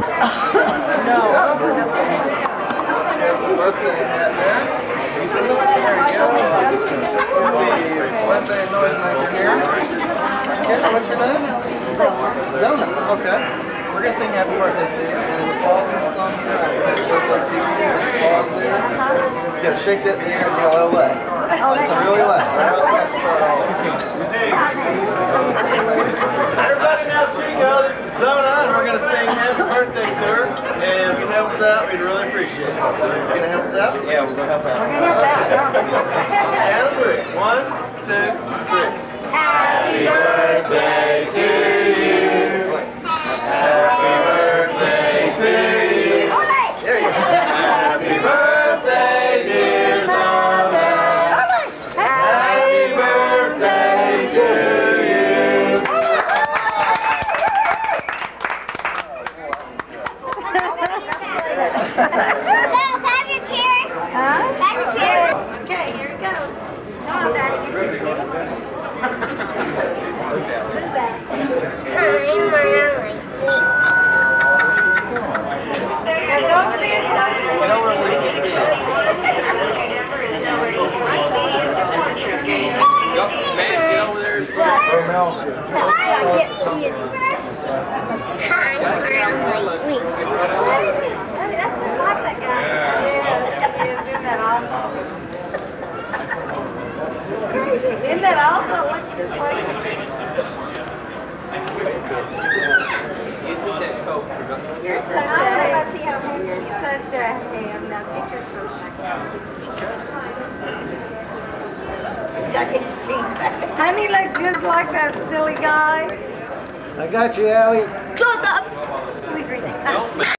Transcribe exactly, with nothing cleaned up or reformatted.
Birthday hat there. There you go. Birthday noise maker here. Okay, what's your name? Zona. Okay. We're gonna sing happy birthday to you, and in the pause in the song here, happy birthday to you. Pause there. You gotta shake that in the air and yell L A. Really loud. Everybody now, Chico, this is Zona, and we're gonna sing happy birthday to her. And if you can help us out, we'd really appreciate it. So, you gonna help us out? Yeah, we're gonna help out. We're gonna help out. And three. One, two, three. Happy birthday to you. Happy birthday to you. There you go. Happy birthday, dear Zona. Happy birthday to you. Isn't that awful? You're such a, you're such a ham. Now get your foot. Doesn't he look just like that silly guy? I got you, Allie. Close up.